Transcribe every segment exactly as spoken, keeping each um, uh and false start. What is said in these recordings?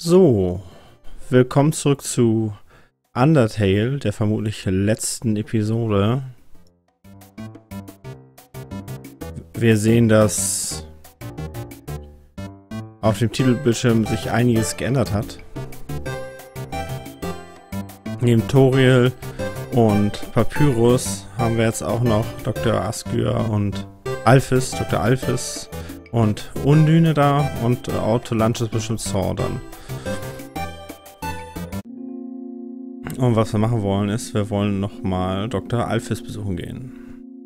So, willkommen zurück zu Undertale, der vermutlich letzten Episode. Wir sehen, dass auf dem Titelbildschirm sich einiges geändert hat. Neben Toriel und Papyrus haben wir jetzt auch noch Doktor Askyr und Alphys, Doktor Alphys und Undyne da und Autolunch ist bestimmt Saw dann. Und was wir machen wollen ist, wir wollen nochmal Doktor Alphys besuchen gehen.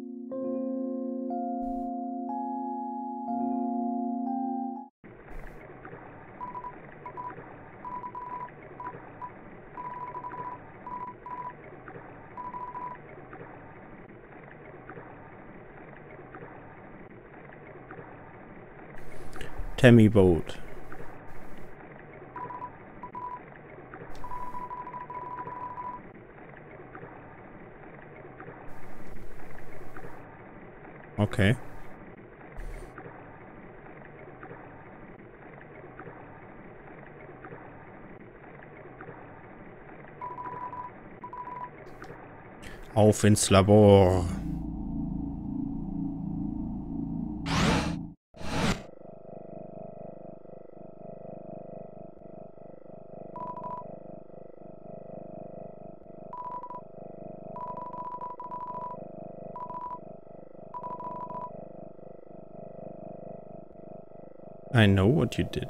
Tammy Boat. Okay. Auf ins Labor. I know what you did.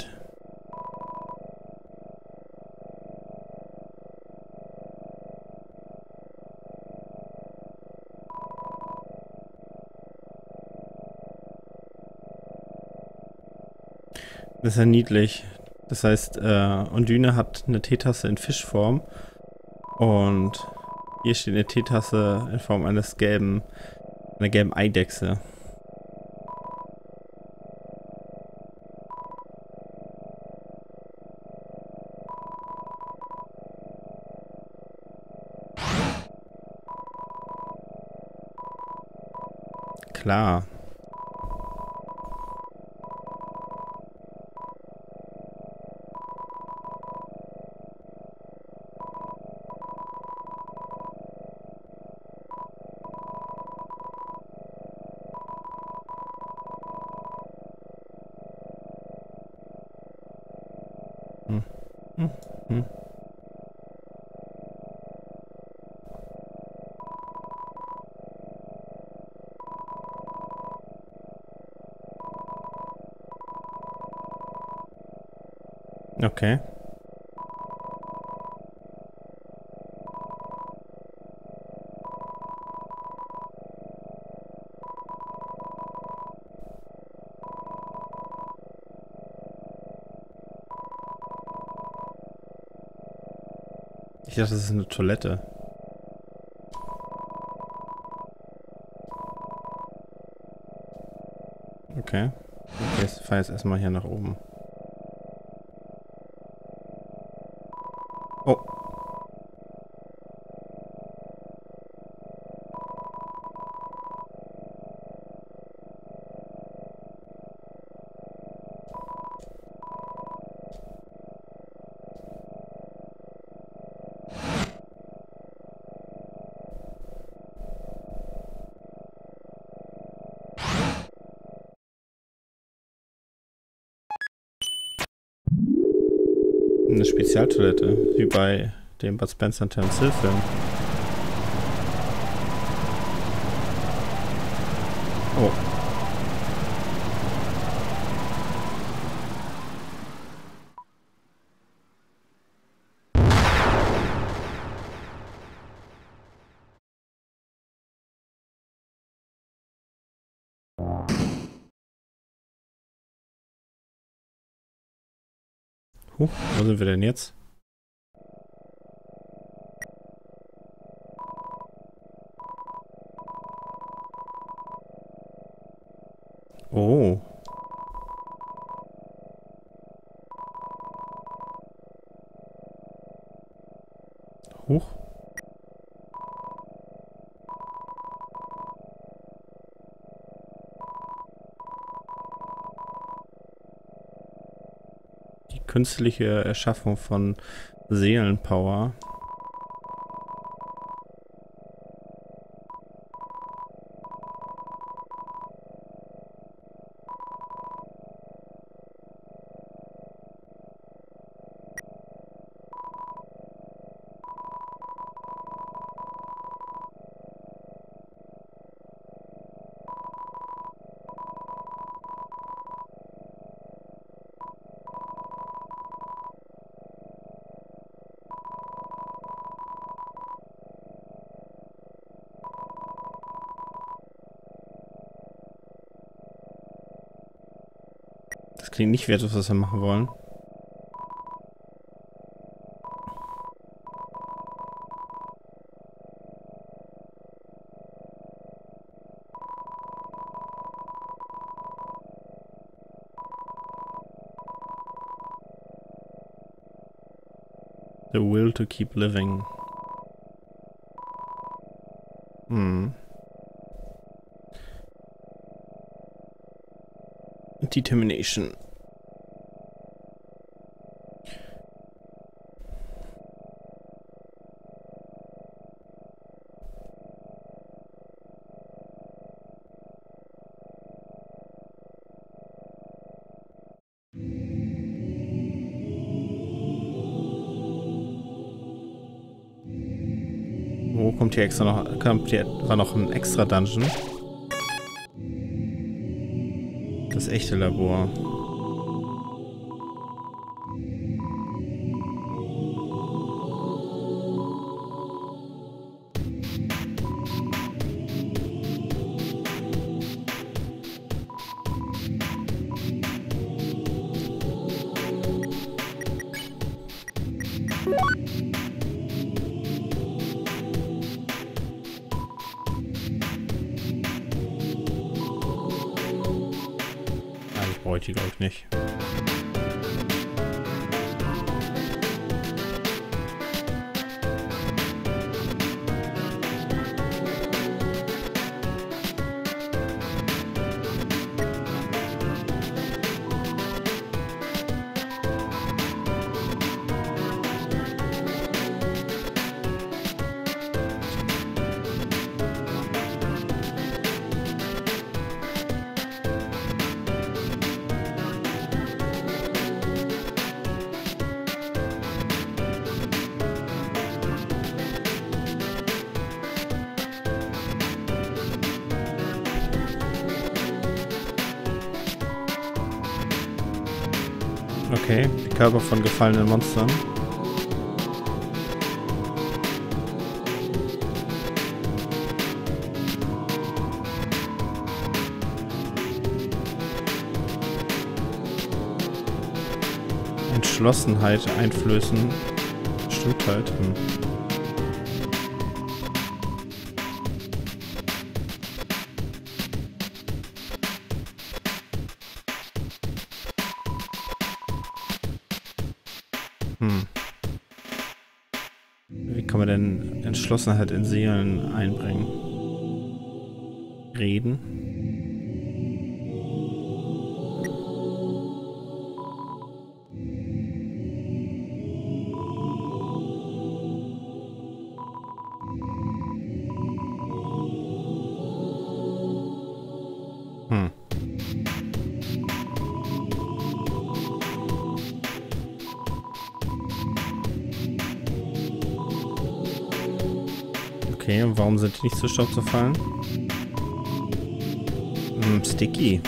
Das ist ja niedlich. Das heißt, äh, Undyne hat eine Teetasse in Fischform und hier steht eine Teetasse in Form eines gelben, einer gelben Eidechse. Klar. Hm. Hm. Hm. Okay. Ich dachte, das ist eine Toilette. Okay. Okay, ich fahre jetzt erstmal hier nach oben. Oh. Eine Spezialtoilette, wie bei dem Bud Spencer und Terence Hill Film. Oh. Huh, wo sind wir denn jetzt? Oh. Huch. Die künstliche Erschaffung von Seelenpower. Das klingt nicht wie etwas, was wir machen wollen. The will to keep living. Hm. Determination. Wo kommt hier extra noch? Kommt hier war noch ein extra Dungeon? Das echte Labor. Brauche ich die, glaube ich, nicht. Okay, die Körper von gefallenen Monstern. Entschlossenheit einflößen. Stimmt halt. Hm. Hm. Wie kann man denn Entschlossenheit in Seelen einbringen? Reden? Hm. Okay, und warum sind die nicht zu Staub zerfallen? Hm, sticky.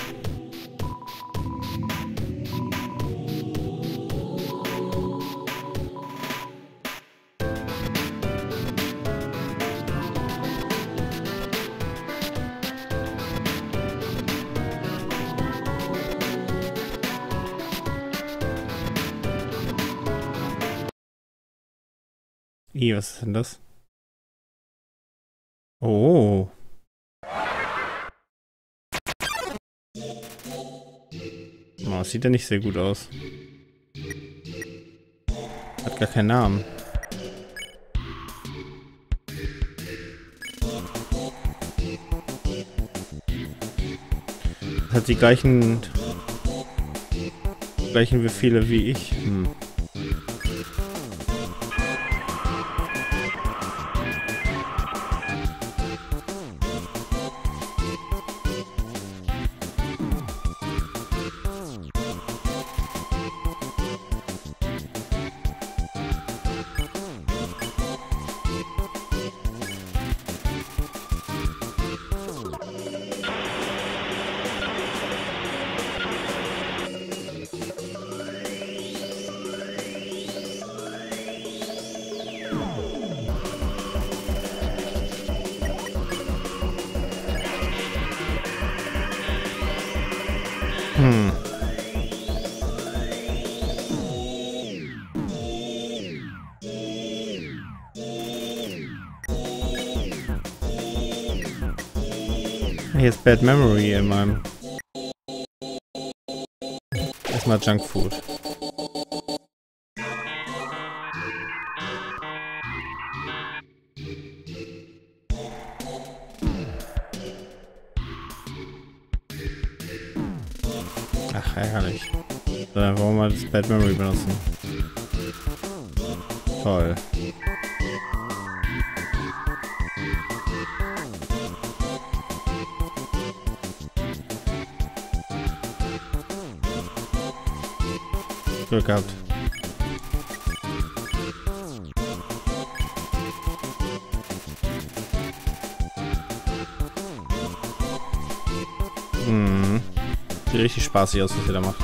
Ih, was ist denn das? Oh. Oh, das sieht ja nicht sehr gut aus. Hat gar keinen Namen. Hat die gleichen Gleichen wir viele wie ich. Hm. Hm. Hier ist Bad Memory in meinem... Erstmal Junkfood. Ach, ärgerlich. So, dann wollen wir mal das Bad Memory benutzen. Toll. Glück gehabt. Hm. Sieht richtig spaßig aus, was ihr da macht.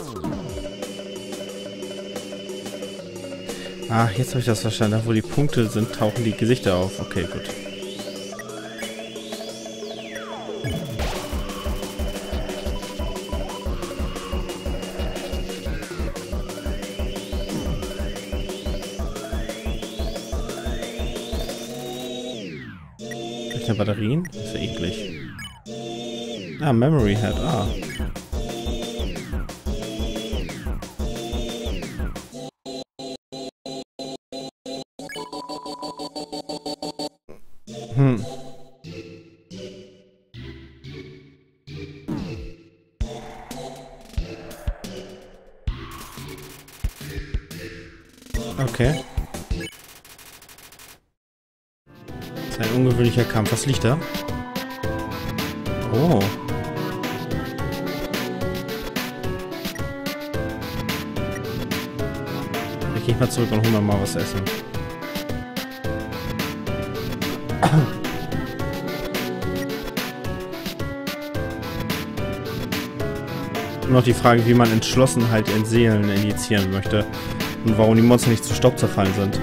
Ah, jetzt habe ich das verstanden. Da, wo die Punkte sind, tauchen die Gesichter auf. Okay, gut. Batterien? Das ist ja eklig. Ah, Memory Head. Ah. Hm. Okay. Ein ungewöhnlicher Kampf. Was liegt da? Oh. Ich gehe mal zurück und hol mir mal was essen. Noch die Frage, wie man Entschlossenheit in Seelen injizieren möchte und warum die Monster nicht zu Staub zerfallen sind.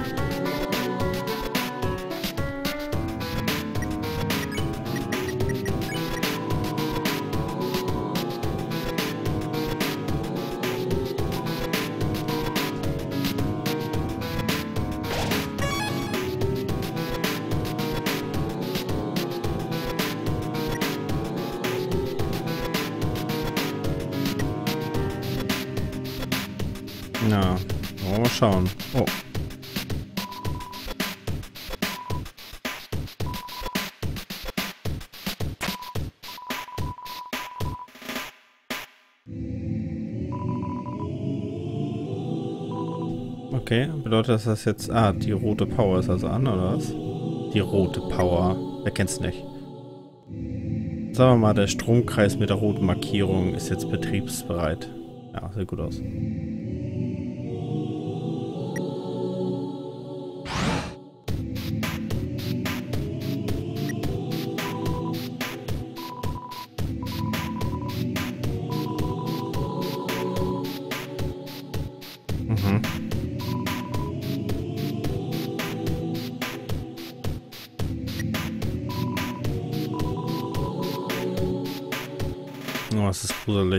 Na, wollen wir mal schauen. Oh. Okay, bedeutet das, dass jetzt... Ah, die rote Power ist also an, oder was? Die rote Power. Wer kennt's nicht? Sagen wir mal, der Stromkreis mit der roten Markierung ist jetzt betriebsbereit. Ja, sieht gut aus. Mhm. Oh, es ist gruselig.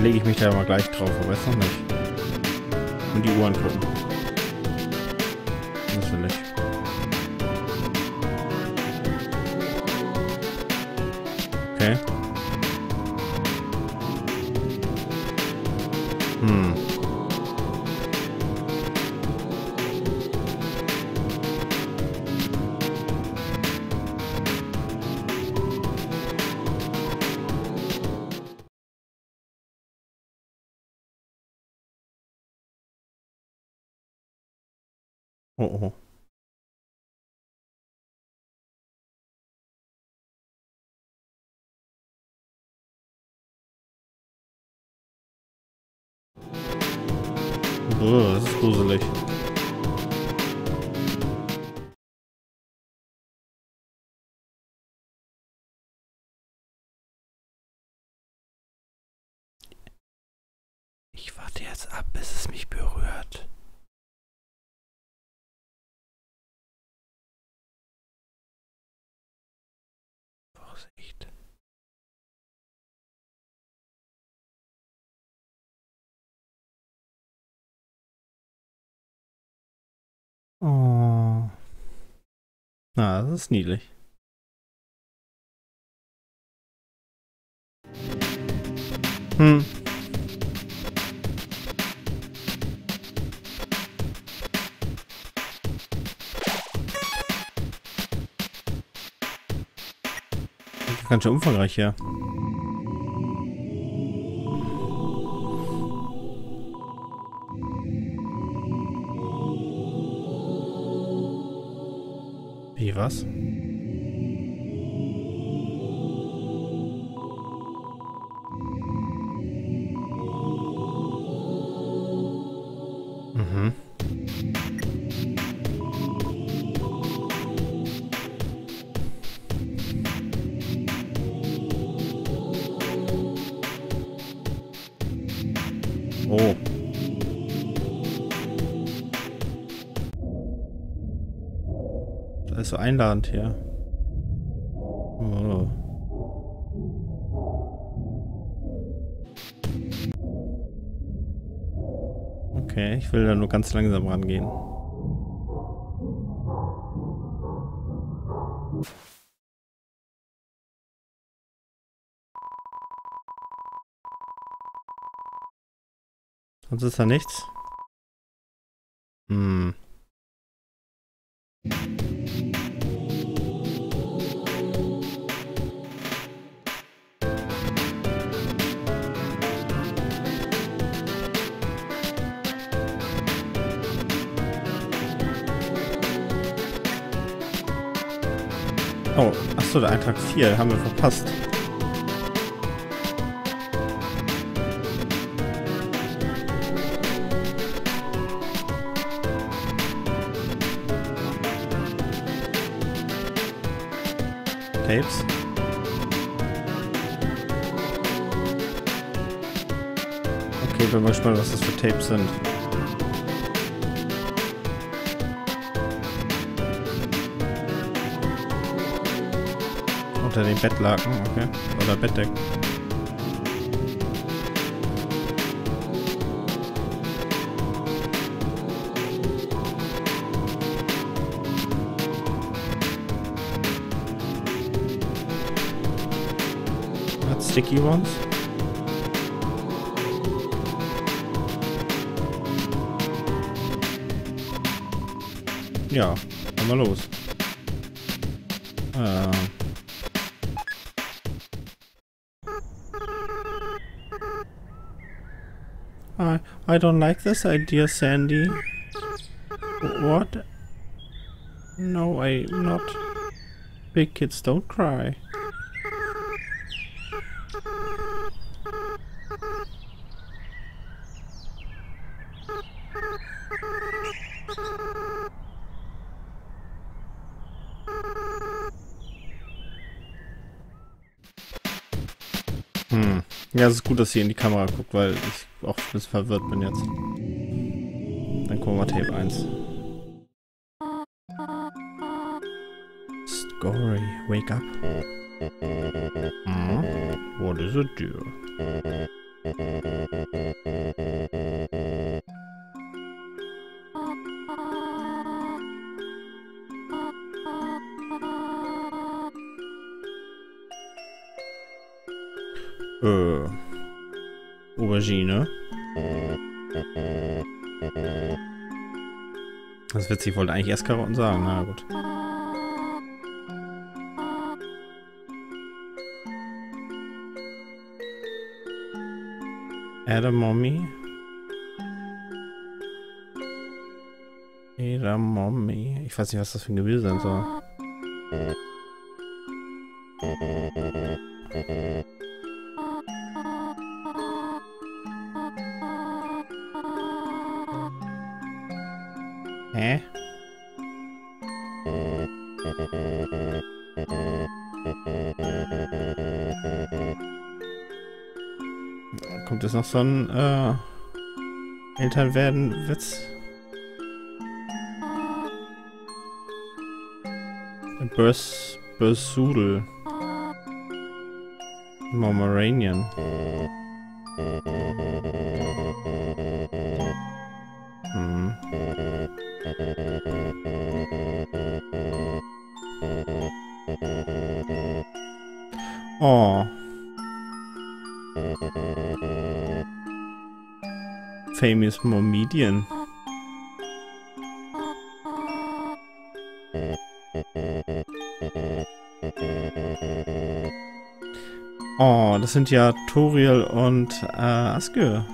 lege ich mich da mal gleich drauf, aber jetzt noch nicht. Und die Uhr angucken. Das will ich. Okay. Hm. Oh, oh. Oh, das ist gruselig. Ich warte jetzt ab, bis es mich berührt. Vorsicht. Oh. Na, das ist niedlich. Hm. Ganz schön umfangreich hier. Wie, was? Mhm. Oh. Das ist so einladend hier. Oh. Okay, ich will da nur ganz langsam rangehen. Sonst ist da nichts. Hm. Oh, achso, der Eintrag vier haben wir verpasst. Tapes. Okay, bin mal gespannt, was das für Tapes sind. Unter den Bettlaken, okay. Oder Bettdecken. Sticky ones. Ja, dann mal los. Äh. I, I don't like this idea, Sandy. What? No, I'm not. Big kids don't cry. Hm. Ja, es ist gut, dass sie in die Kamera guckt, weil ich auch ein bisschen verwirrt bin jetzt. Dann gucken wir Tape eins. Story, wake up. Hmm? What is it, dear? Äh. Aubergine. Das ist witzig, ich wollte eigentlich erst Karotten sagen, na gut. Edamame. Edamame. Ich weiß nicht, was das für ein Gemüse sein soll. Hä? Kommt jetzt noch so ein äh, Elternwerden-Witz? Börs, Börsudel. Pomeranian. Hm. Oh. Famous Momedian. Oh, das sind ja Toriel und äh, Asgür.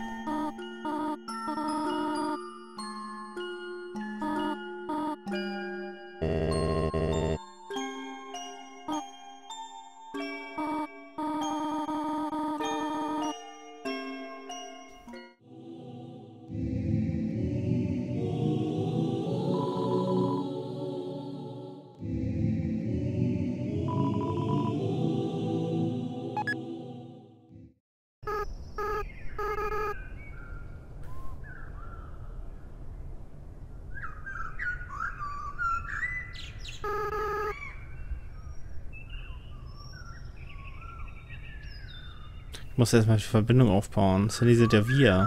Ich muss erstmal die Verbindung aufbauen. Sally sind ja wir.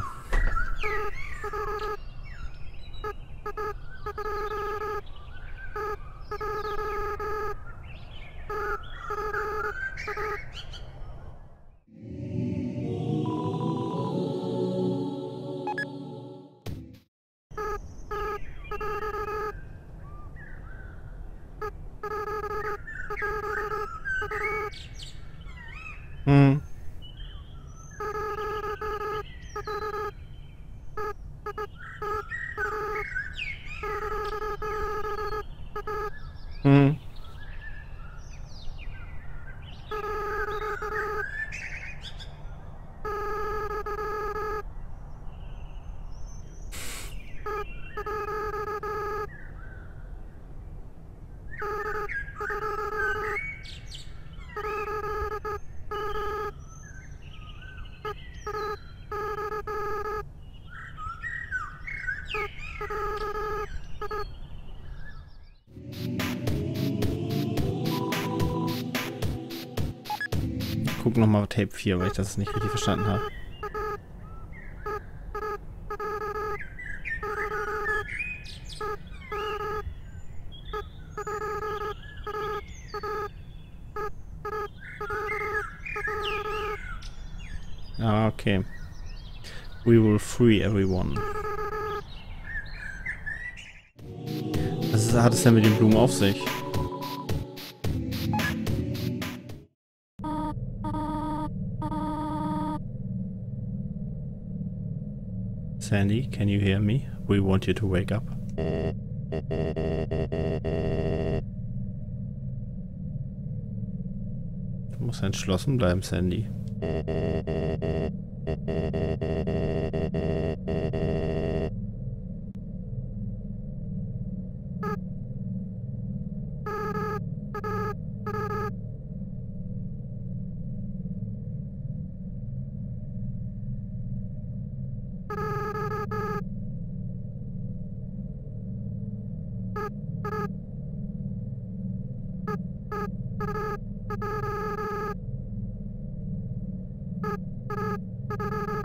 Hm. Hm. Guck nochmal Tape vier, weil ich das nicht richtig verstanden habe. Ah, okay. We will free everyone. Was hat es denn mit den Blumen auf sich? Sandy, can you hear me? We want you to wake up. Du musst entschlossen bleiben, Sandy. Thank you.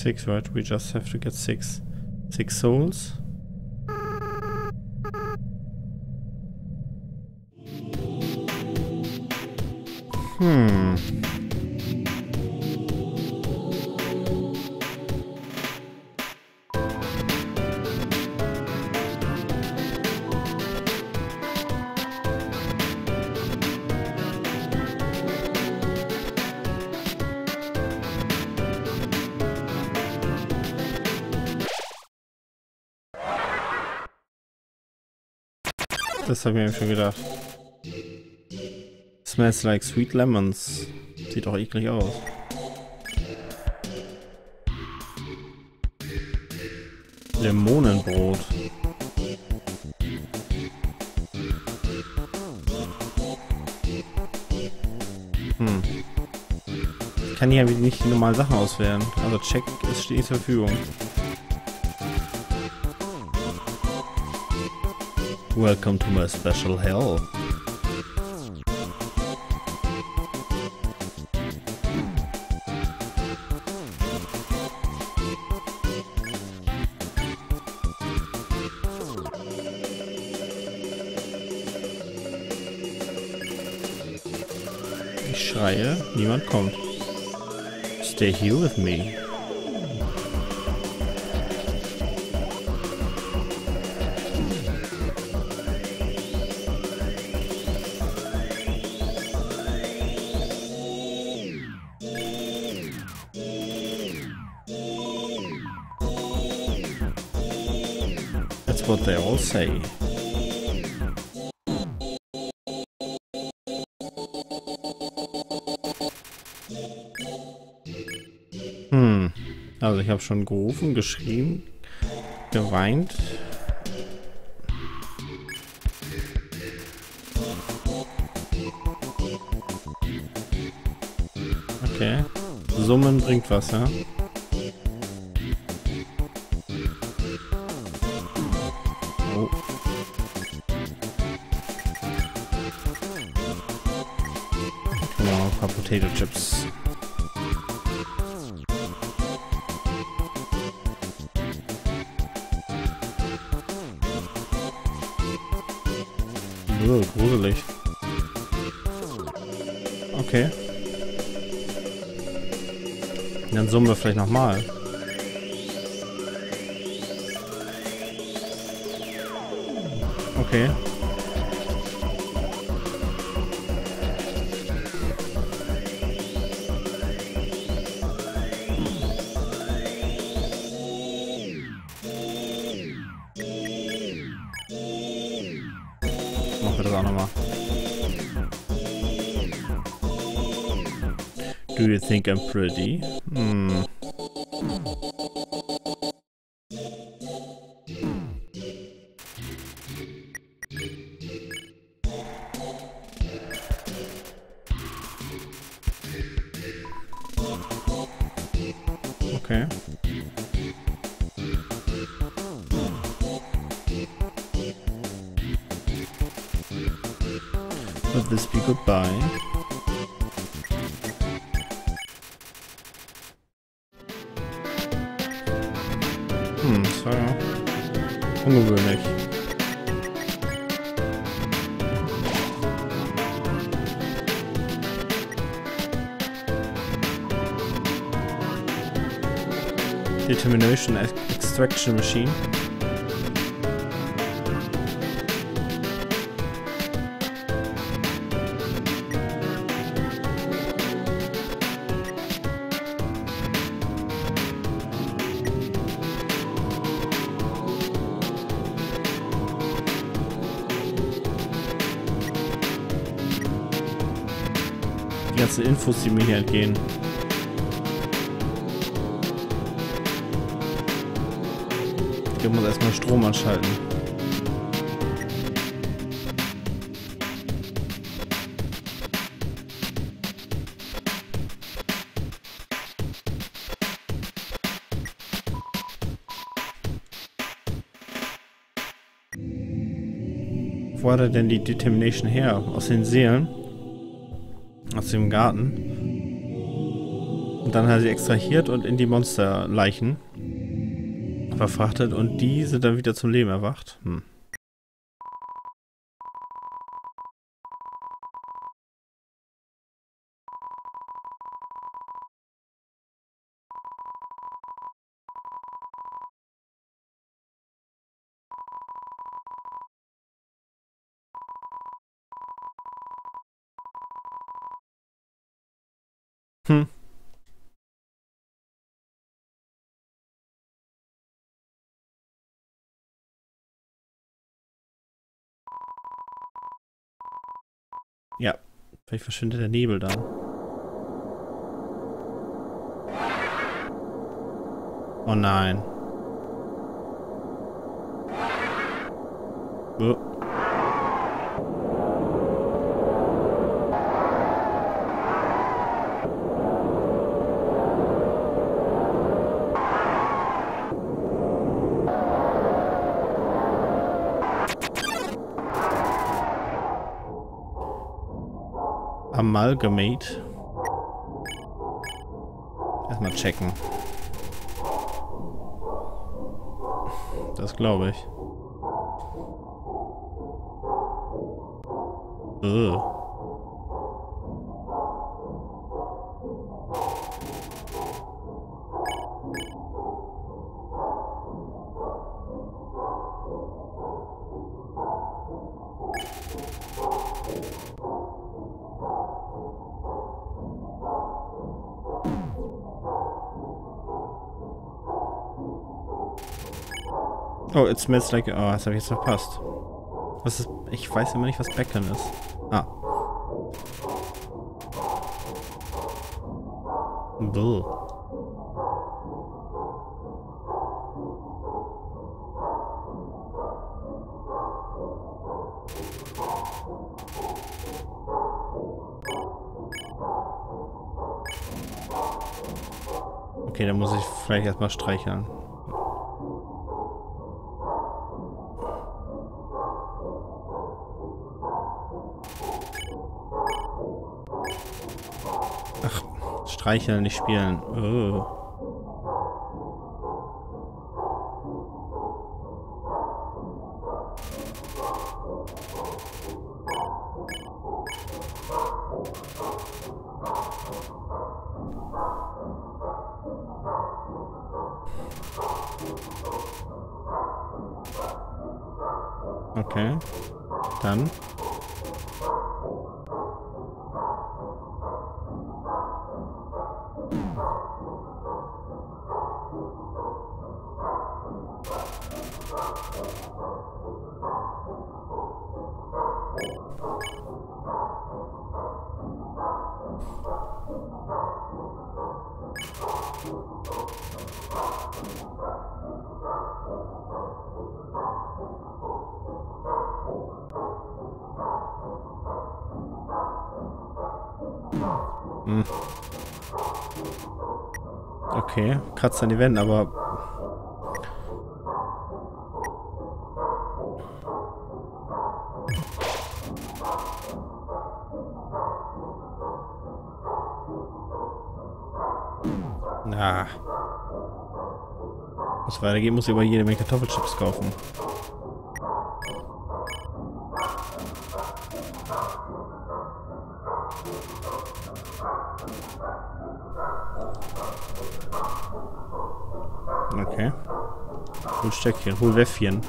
six, right? We just have to get six. Six souls. Hmm. Das habe ich mir schon gedacht. Smells like sweet lemons. Sieht doch eklig aus. Limonenbrot. Hm. Ich kann hier nicht die normalen Sachen auswählen. Also check, es steht zur Verfügung. Welcome to my special hell. Ich schreie, niemand kommt. Stay here with me. That's what they all say. Hm, also ich habe schon gerufen, geschrien, geweint. Okay, Summen bringt was, ja? Oh. Genau, ein paar Potato Chips. Oh, gruselig. Okay. Dann summen wir vielleicht nochmal. Okay. Machen wir das auch nochmal. Do you think I'm pretty? Hmm. Okay. Let this be goodbye. Hm, das war ja ungewöhnlich. Determination Extraction Machine. Die ganzen Infos, die mir hier entgehen. Ich muss erstmal Strom anschalten. Wo hat er denn die Determination her? Aus den Seelen? Aus dem Garten? Und dann hat sie extrahiert und in die Monsterleichen verfrachtet und die sind dann wieder zum Leben erwacht. Hm. Hm. Ja, vielleicht verschwindet der Nebel dann. Oh nein. Oh. Amalgamate. Erstmal checken. Das glaube ich. Ugh. Oh, it smells like... Oh, das habe ich jetzt verpasst. Was ist... Ich weiß immer nicht, was Bacon ist. Ah. Bull. Okay, dann muss ich vielleicht erstmal streicheln. Ach, streicheln, nicht spielen. Oh. Okay, dann. Hm. Okay, kratzt an die Wände, aber... Na. Muss weitergehen, muss ich aber jede Menge Kartoffelchips kaufen. Okay. Hol Stöckchen, hol Wäffchen.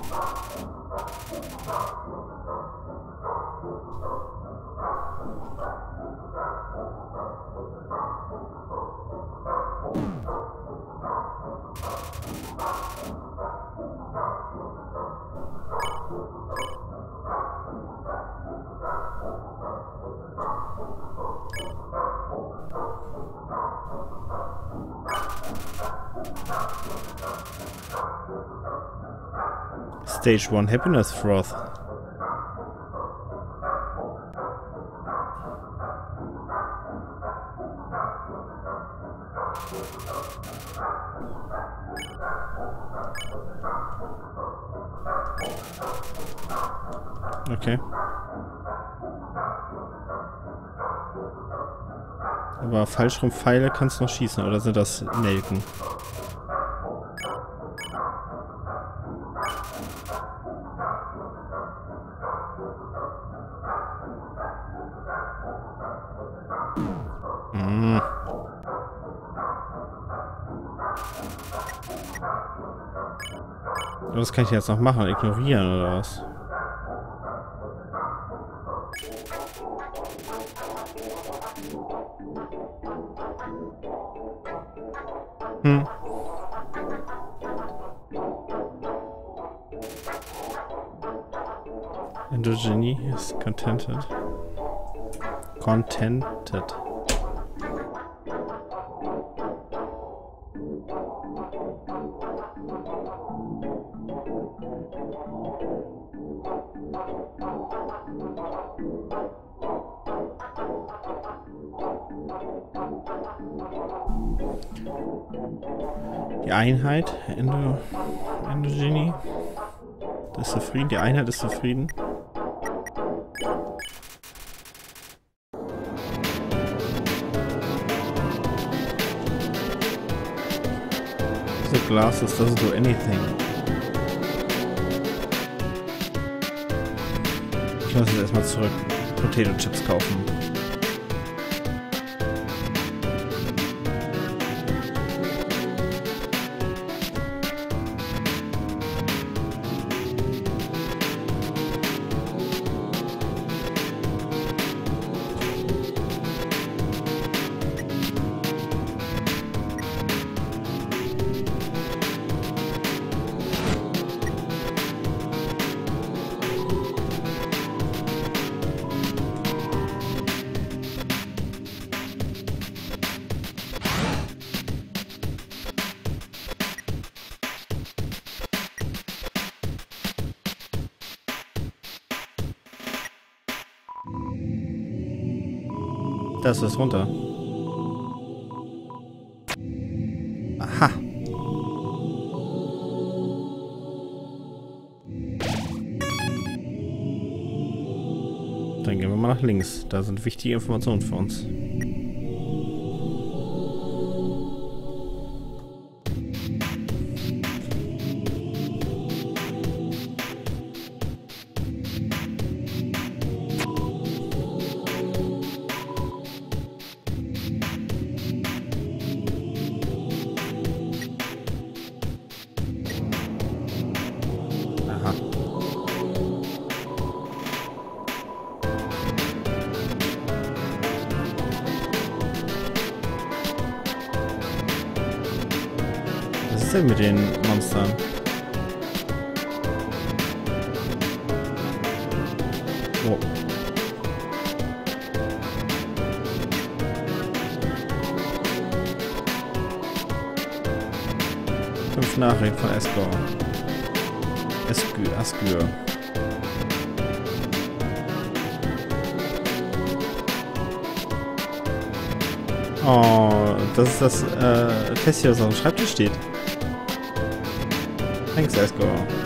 Stage one Happiness Froth. Okay. Aber falsch rum Pfeile kannst du noch schießen, oder sind das Nelken? Hm. Was kann ich jetzt noch machen? Ignorieren oder was? Hm. Endogeny is contented. Contented. Die Einheit, Endo, Endogeny, ist zufrieden, die Einheit ist zufrieden. The glasses doesn't do anything. Ich muss jetzt erstmal zurück Potato Chips kaufen. Das ist runter. Aha. Dann gehen wir mal nach links. Da sind wichtige Informationen für uns. Was ist denn mit den Monstern? Oh. Fünf Nachrichten von Escor. Escür, Ascür. Oh, das ist das äh, Tässchen, was auf dem Schreibtisch steht. Thanks, Escor.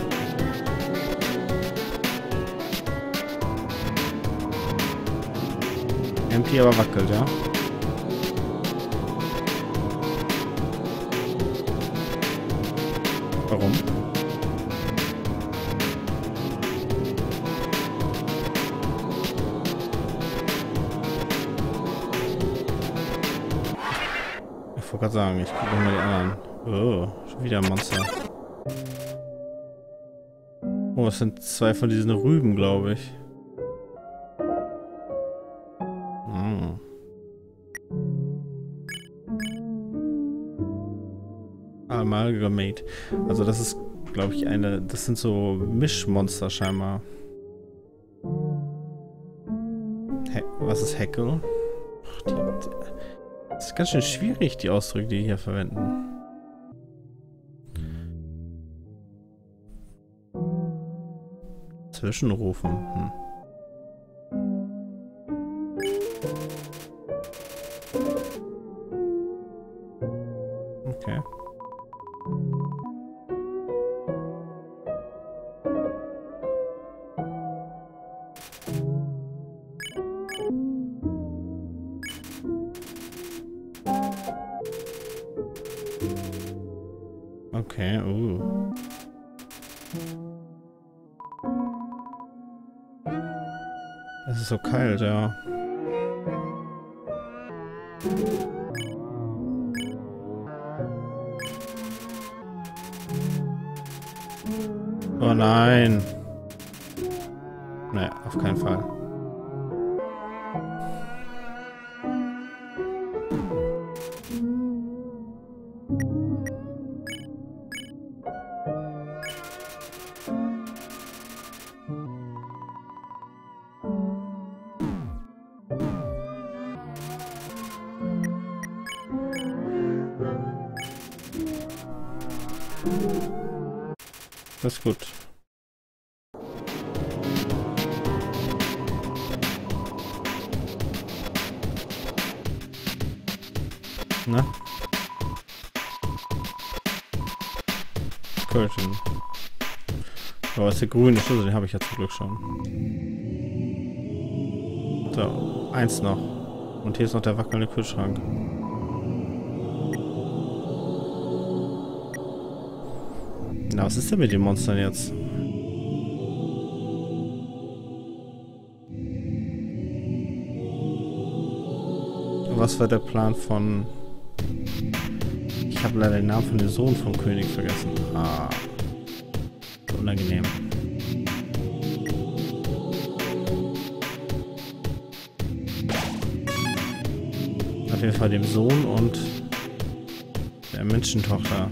Empty, aber wackelt, ja? Warum? Ich wollte gerade sagen, ich gucke mal die anderen. Oh, schon wieder ein Monster. Oh, es sind zwei von diesen Rüben, glaube ich. Hm. Amalgamate. Also das ist, glaube ich, eine... Das sind so Mischmonster scheinbar. He Was ist Heckle? Ach, die, die, das ist ganz schön schwierig, die Ausdrücke, die hier verwenden. Zwischenrufen. Hm. Okay. Okay, uh. Es ist so kalt, ja. Oh nein. Nee, auf keinen Fall. Das ist gut. Na? Curtain. Oh, ist der grüne Schlüssel, den habe ich ja zum Glück schon. So, eins noch. Und hier ist noch der wackelnde Kühlschrank. Na, was ist denn mit den Monstern jetzt? Was war der Plan von... Ich habe leider den Namen von dem Sohn vom König vergessen. Ah. Unangenehm. Auf jeden Fall dem Sohn und der Menschentochter.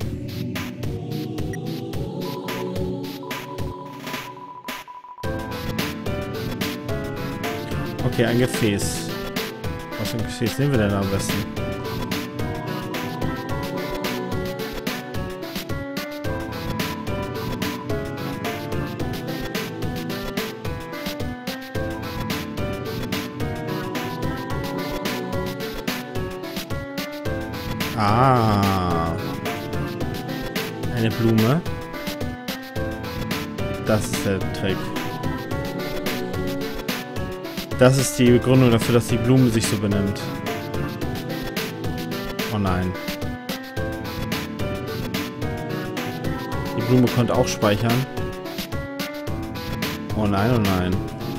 Okay, ein Gefäß. Was für ein Gefäß nehmen wir denn am besten? Ah. Eine Blume. Das ist der Trick. Das ist die Begründung dafür, dass die Blume sich so benimmt. Oh nein. Die Blume konnte auch speichern. Oh nein, oh nein.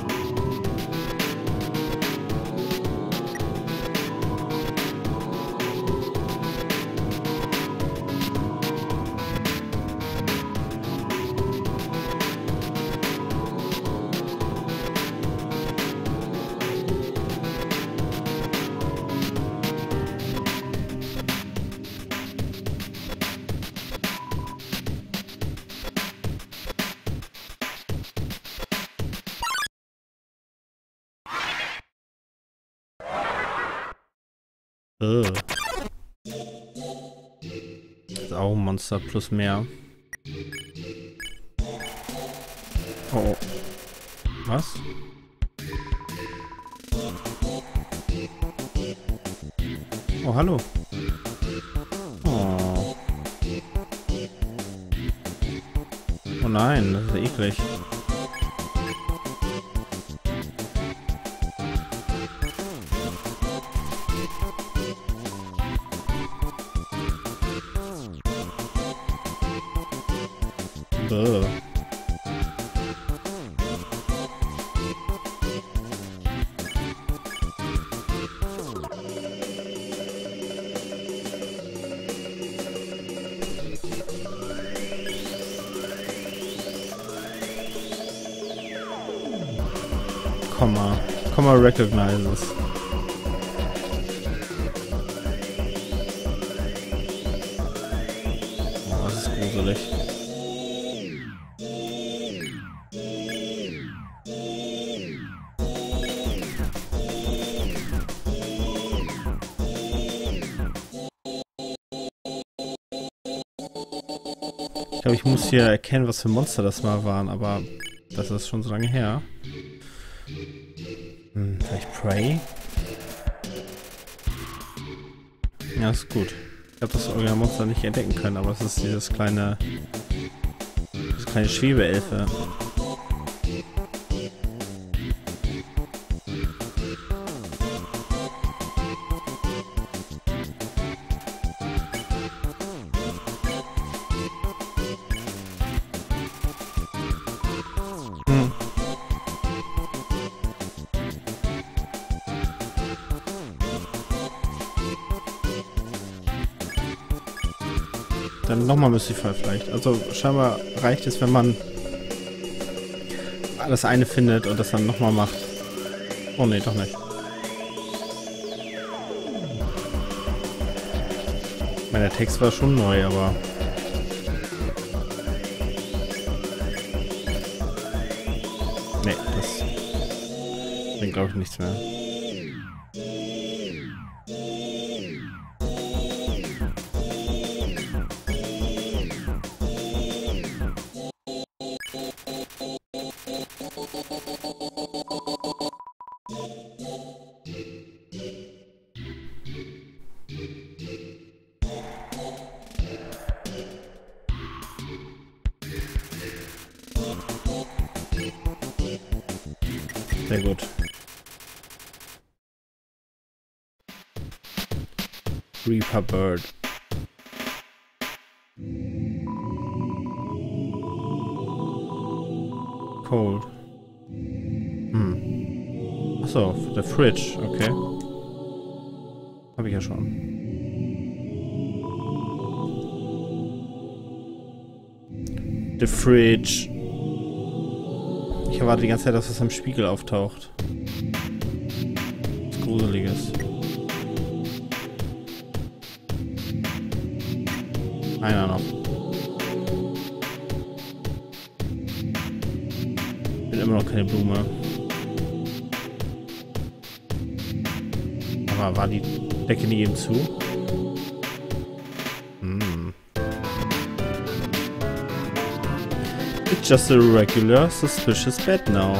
Uh. Das ist auch ein Monster plus mehr. Oh, oh. Was? Oh, hallo. Oh. Oh nein, das ist eklig. Ugh. Komma. Komma recognizes. Oh, das ist gruselig. Ich glaube, ich muss hier erkennen, was für Monster das mal waren, aber das ist schon so lange her. Hm, vielleicht Prey? Ja, ist gut. Ich habe das Original-Monster nicht entdecken können, aber es ist dieses kleine... diese kleine Schwebeelfe. Dann nochmal Mystify vielleicht. Also scheinbar reicht es, wenn man das eine findet und das dann nochmal macht. Oh ne, doch nicht. Ich meine, der Text war schon neu, aber... Ne, das bringt, glaube ich, nichts mehr. Sehr gut. Reaper Bird. Cold. Hm. Achso, der Fridge, okay. Hab ich ja schon. The Fridge. Ich erwarte die ganze Zeit, dass was am Spiegel auftaucht. Was Gruseliges. Einer noch. Bin immer noch keine Blume. Aber war die Decke nie eben zu? Hm. It's just a regular suspicious bed now.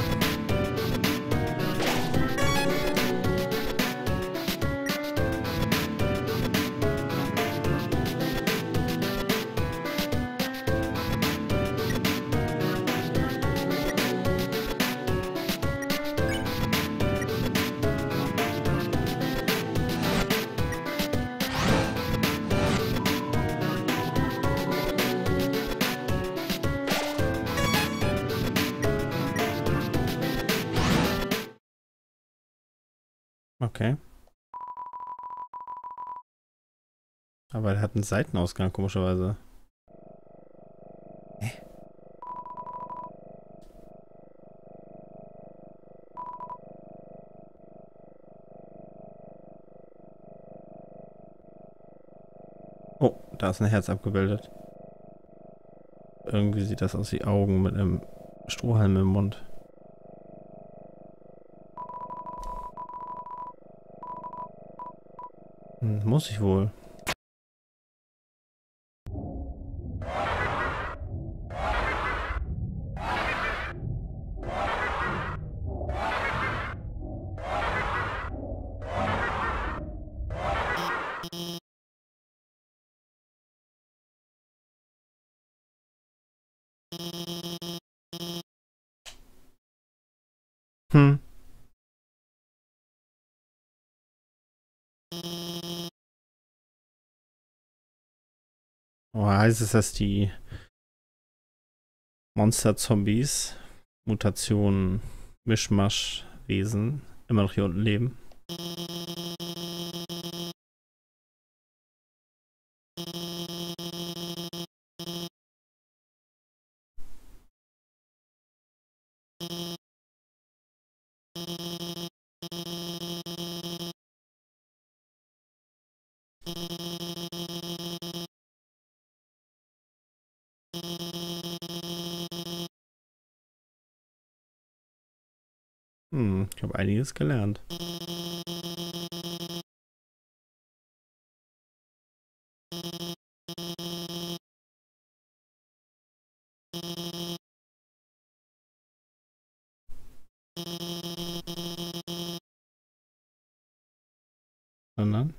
Okay. Aber er hat einen Seitenausgang, komischerweise. Hä? Oh, da ist ein Herz abgebildet. Irgendwie sieht das aus wie Augen mit einem Strohhalm im Mund. Hm, muss ich wohl. Hm. Oh, heißt es, dass die Monster-Zombies, Mutationen, Mischmasch-Wesen immer noch hier unten leben? Hm, ich habe einiges gelernt. Und dann?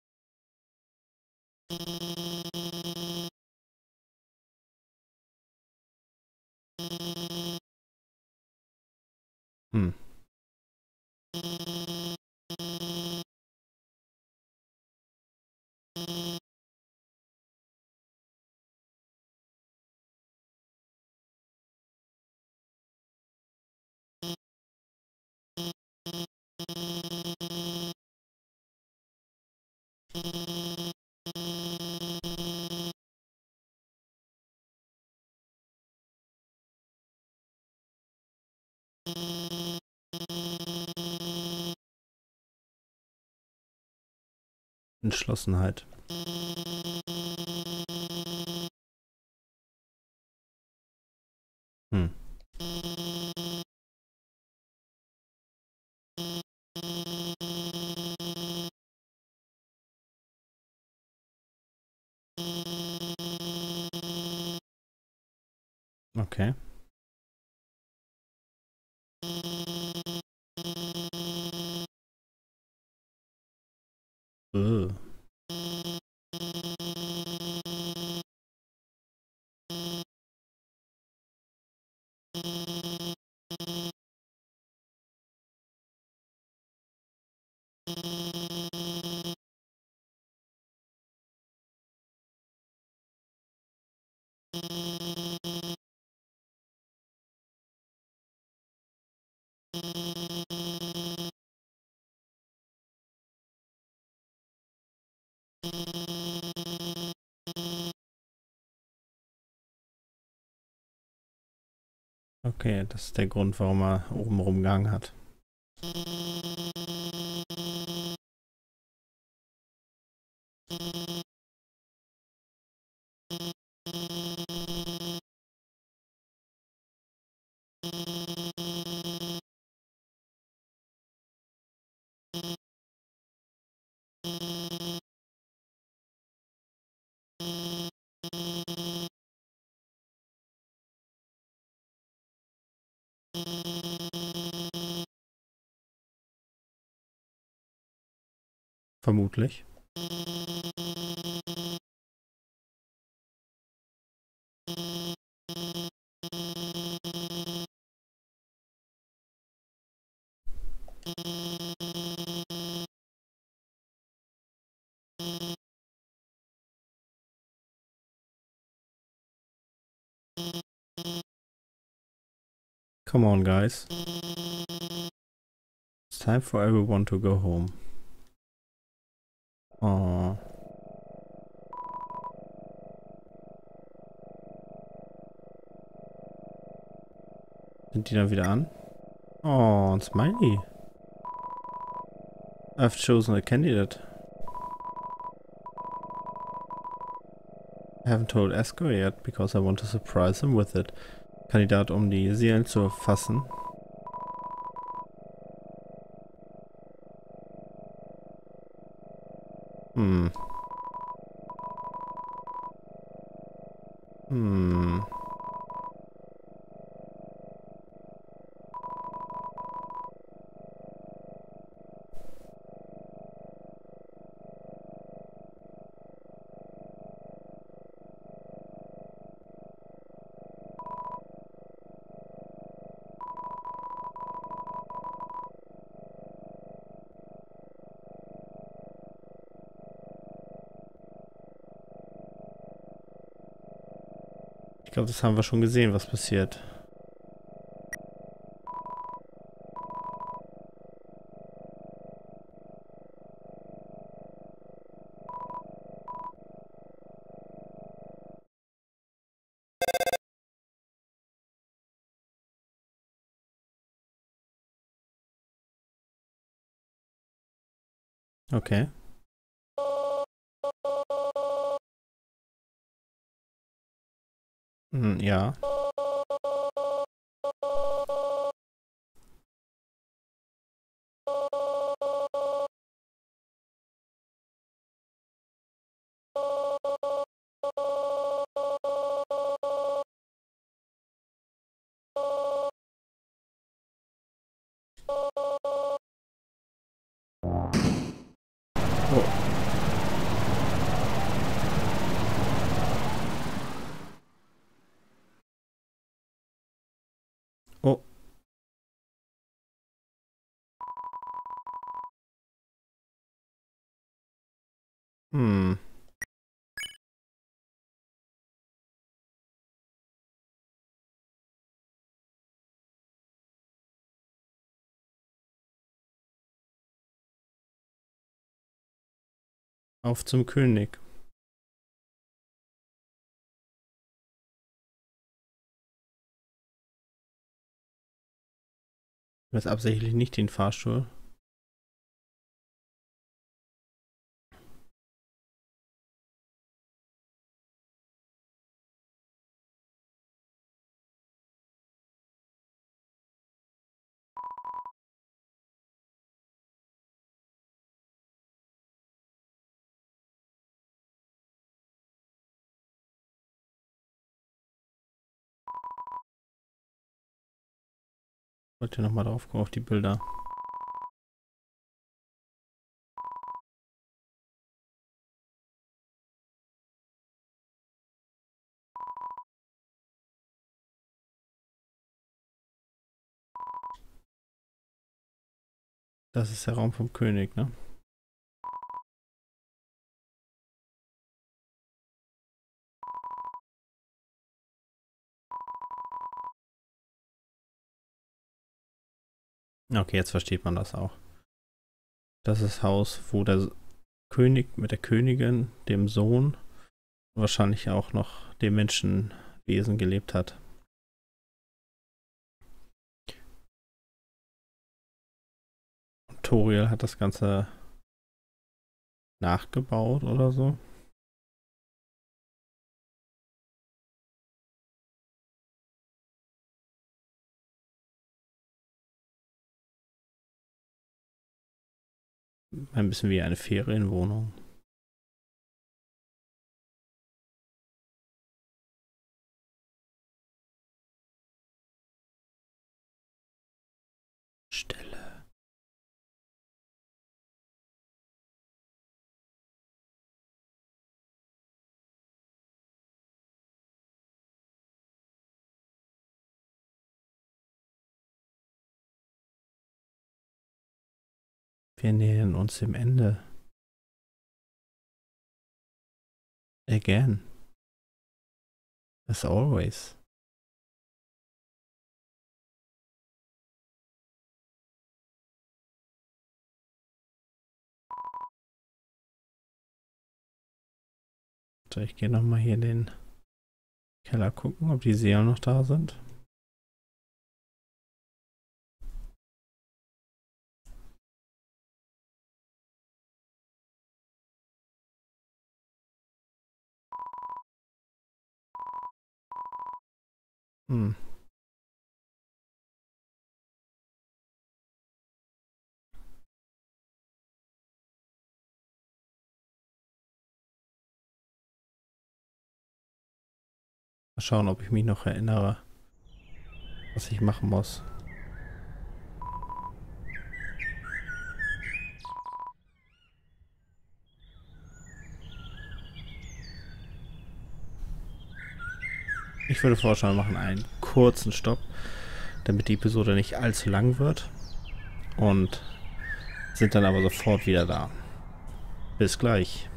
Hm. Entschlossenheit. Hm. Okay. Ugh. Okay, das ist der Grund, warum er oben rumgegangen hat. Vermutlich. Come on, guys. It's time for everyone to go home. Oh. Sind die da wieder an? Oh, ein Smiley. I've chosen a candidate. I haven't told Esco yet, because I want to surprise him with it. Kandidat, um die Seelen zu erfassen. Hm. Hm. Ich glaube, das haben wir schon gesehen, was passiert. Okay. Hm, ja. Oh. Oh. Hm. Auf zum König. Das ist absichtlich nicht den Fahrstuhl. Ich wollte nochmal drauf gucken auf die Bilder. Das ist der Raum vom König, ne? Okay, jetzt versteht man das auch. Das ist das Haus, wo der König mit der Königin, dem Sohn, wahrscheinlich auch noch dem Menschenwesen gelebt hat. Und Toriel hat das Ganze nachgebaut oder so. Ein bisschen wie eine Ferienwohnung. Stille. Wir nähern uns dem Ende. Again. As always. So, ich gehe nochmal hier in den Keller gucken, ob die Seelen noch da sind. Hm. Mal schauen, ob ich mich noch erinnere, was ich machen muss. Ich würde vorschlagen, wir machen einen kurzen Stopp, damit die Episode nicht allzu lang wird. Und sind dann aber sofort wieder da. Bis gleich.